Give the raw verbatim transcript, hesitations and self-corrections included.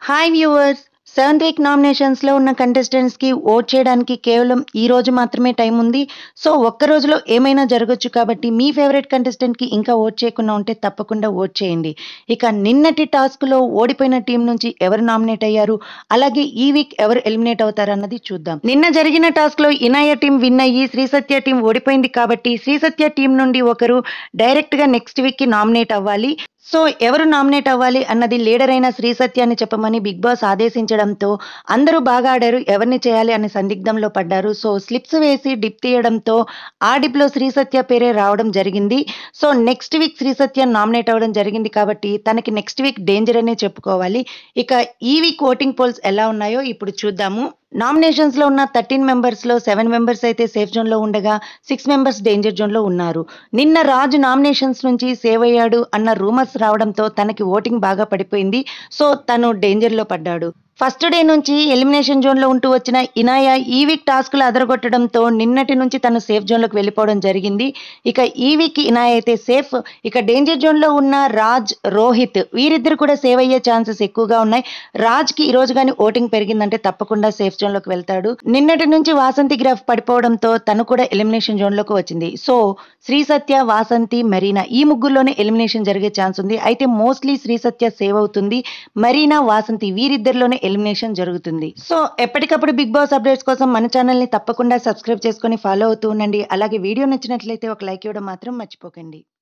Hi viewers! Seventh week నామినేషన్స్‌లో ఉన్న కంటెస్టెంట్స్‌కి ఓట్ చేయడానికి కేవలం ఈ రోజు మాత్రమే టైం ఉంది. సో, ఒక్క రోజులో ఏమైనా జరగొచ్చు కాబట్టి మీ ఫేవరెట్ కంటెస్టెంట్‌కి ఇంకా ఓట్ చేయకుండా ఉంటే తప్పకుండా ఓట్ చేయండి. ఇక నిన్నటి టాస్క్‌లో ఓడిపోయిన టీం నుంచి ఎవరు నామినేట్ అయ్యారు? అలాగే ఈ వీక్ ఎవరు ఎలిమినేట్ అవుతారన్నది చూద్దాం. నిన్న జరిగిన టాస్క్‌లో ఇనాయ టీం విన్ అయ్యి శ్రీ సత్య టీం ఓడిపోయింది కాబట్టి శ్రీ సత్య టీం నుండి ఒకరు డైరెక్ట్‌గా నెక్స్ట్ వీక్‌కి నామినేట్ అవ్వాలి. సో, ఎవరు నామినేట్ అవ్వాలి అన్నది లీడర్ అయిన శ్రీ సత్య అని చెప్పమని బిగ్ బాస్ ఆదేశించడంతో అందరూ బాగా ఆడారు. ఎవరిని చేయాలి అనే సందిగ్ధంలో పడ్డారు. సో, స్లిప్స్ వేసి డిప్ తీయడంతో ఆ డిప్‌లో శ్రీ సత్య పేరే రావడం జరిగింది. So, next week Shri Satya nominate అవ్వడం జరిగింది కాబట్టి తనకి నెక్స్ట్ వీక్ డేంజర్ అనే చెప్పుకోవాలి. ఇక ఈ వీక్ ఓటింగ్ పోల్స్ ఎలా ఉన్నాయో ఇప్పుడు చూద్దాము. నామినేషన్స్‌లో ఉన్న పదమూడు మెంబర్స్‌లో ఏడు మెంబర్స్ అయితే సేఫ్ జోన్‌లో ఉండగా ఆరు మెంబర్స్ డేంజర్ జోన్‌లో ఉన్నారు. నిన్న రాజు నామినేషన్స్ నుంచి సేవ్ అయ్యాడు అన్న రూమర్స్ రావడంతో తనకి ఓటింగ్ బాగా పడిపోయింది. సో, తను డేంజర్‌లో పడ్డాడు. ఫస్ట్ డే నుంచి ఎలిమినేషన్ జోన్‌లో ఉంటూ వచ్చిన ఇనాయ ఈ వీక్ టాస్క్‌లు అదరగొట్టడంతో నిన్నటి నుంచి తను సేఫ్ జోన్‌లోకి వెళ్ళిపోవడం జరిగింది. ఇక ఈ వీక్ ఇనాయ అయితే సేఫ్. ఇక డేంజర్ జోన్‌లో ఉన్న రాజ్, రోహిత్ వీరిద్దరు కూడా సేవ్ అయ్యే ఛాన్సెస్ ఎక్కువగా ఉన్నాయి. రాజ్‌కి ఈ రోజు గాని ఓటింగ్ పెరిగిందంటే తప్పకుండా సేఫ్ జోన్‌లోకి వెళ్తాడు. నిన్నటి నుంచి వాసంతి గ్రాఫ్ పడిపోవడంతో తను కూడా ఎలిమినేషన్ జోన్‌లోకి వచ్చింది. సో, శ్రీ సత్య, వాసంతి, మరీనా ఈ ముగ్గురులోనే ఎలిమినేషన్ జరిగే ఛాన్స్ ఉంది. అయితే మోస్ట్‌లీ శ్రీ సత్య సేవ్ అవుతుంది. మరీనా, వాసంతి వీరిద్దరిలోనే ఎలిమినేషన్ జరుగుతుంది. సో, ఎప్పటికప్పుడు బిగ్ బాస్ అప్డేట్స్ కోసం మన ఛానల్‌ని తప్పకుండా సబ్స్క్రైబ్ చేసుకొని ఫాలో అవుతూ ఉండండి. అలాగే వీడియో నచ్చినట్లయితే ఒక లైక్ ఇవ్వడం మాత్రం మర్చిపోకండి.